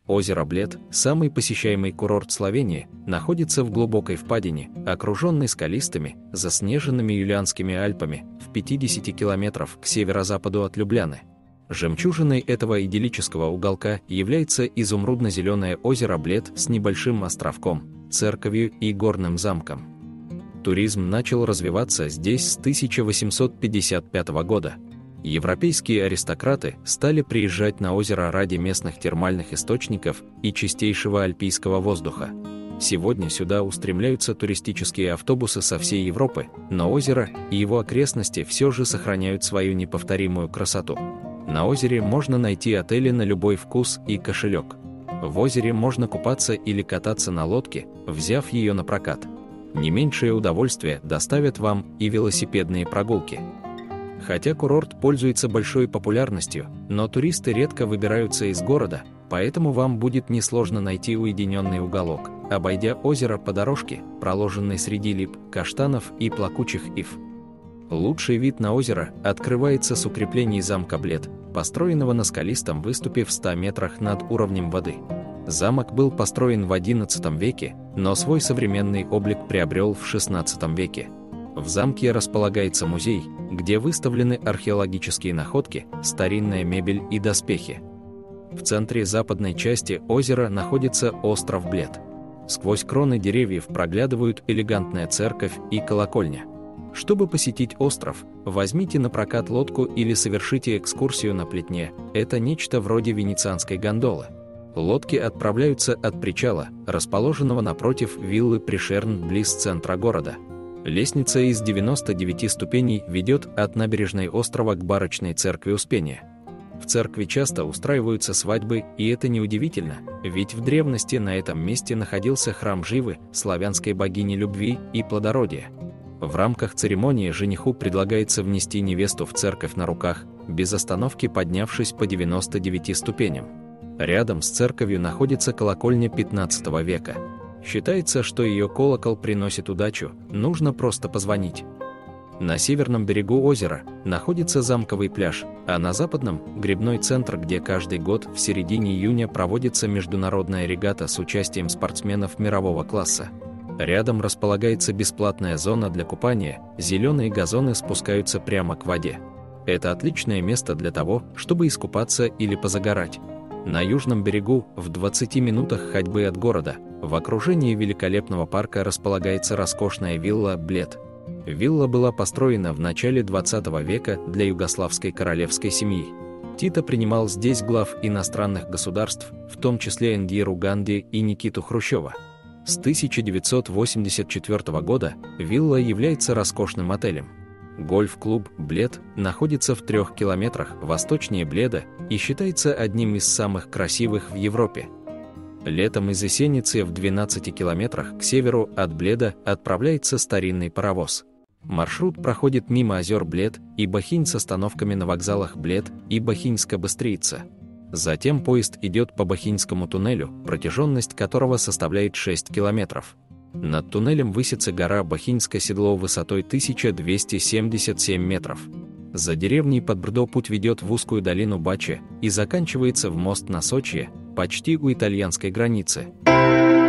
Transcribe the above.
Озеро Блед, самый посещаемый курорт Словении, находится в глубокой впадине, окруженной скалистыми, заснеженными Юлианскими Альпами, в 50 километров к северо-западу от Любляны. Жемчужиной этого идиллического уголка является изумрудно-зеленое озеро Блед с небольшим островком, церковью и горным замком. Туризм начал развиваться здесь с 1855 года. Европейские аристократы стали приезжать на озеро ради местных термальных источников и чистейшего альпийского воздуха. Сегодня сюда устремляются туристические автобусы со всей Европы, но озеро и его окрестности все же сохраняют свою неповторимую красоту. На озере можно найти отели на любой вкус и кошелек. В озере можно купаться или кататься на лодке, взяв ее на прокат. Не меньшее удовольствие доставят вам и велосипедные прогулки. Хотя курорт пользуется большой популярностью, но туристы редко выбираются из города, поэтому вам будет несложно найти уединенный уголок, обойдя озеро по дорожке, проложенной среди лип, каштанов и плакучих ив. Лучший вид на озеро открывается с укреплений замка Блед, построенного на скалистом выступе в 100 метрах над уровнем воды. Замок был построен в XI веке, но свой современный облик приобрел в XVI веке. В замке располагается музей, где выставлены археологические находки, старинная мебель и доспехи. В центре западной части озера находится остров Блед. Сквозь кроны деревьев проглядывают элегантная церковь и колокольня. Чтобы посетить остров, возьмите на прокат лодку или совершите экскурсию на плетне. Это нечто вроде венецианской гондолы. Лодки отправляются от причала, расположенного напротив виллы Пришерн близ центра города. Лестница из 99 ступеней ведет от набережной острова к барочной церкви Успения. В церкви часто устраиваются свадьбы, и это неудивительно, ведь в древности на этом месте находился храм Живы, славянской богини любви и плодородия. В рамках церемонии жениху предлагается внести невесту в церковь на руках, без остановки поднявшись по 99 ступеням. Рядом с церковью находится колокольня 15 века. Считается, что ее колокол приносит удачу, нужно просто позвонить. На северном берегу озера находится замковый пляж, а на западном – гребной центр, где каждый год в середине июня проводится международная регата с участием спортсменов мирового класса. Рядом располагается бесплатная зона для купания, зеленые газоны спускаются прямо к воде. Это отличное место для того, чтобы искупаться или позагорать. На южном берегу, в 20 минутах ходьбы от города, в окружении великолепного парка располагается роскошная вилла Блед. Вилла была построена в начале 20 века для югославской королевской семьи. Тито принимал здесь глав иностранных государств, в том числе Индиру Ганди и Никиту Хрущева. С 1984 года вилла является роскошным отелем. Гольф-клуб «Блед» находится в 3 километрах восточнее Бледа и считается одним из самых красивых в Европе. Летом из Есеницы в 12 километрах к северу от Бледа отправляется старинный паровоз. Маршрут проходит мимо озер Блед и Бахинь с остановками на вокзалах Блед и Бахиньска-Быстрица. Затем поезд идет по Бахиньскому туннелю, протяженность которого составляет 6 километров. Над туннелем высится гора Бахиньское седло высотой 1277 метров. За деревней под Брдо путь ведет в узкую долину Баче и заканчивается в мост на Сочье, почти у итальянской границы.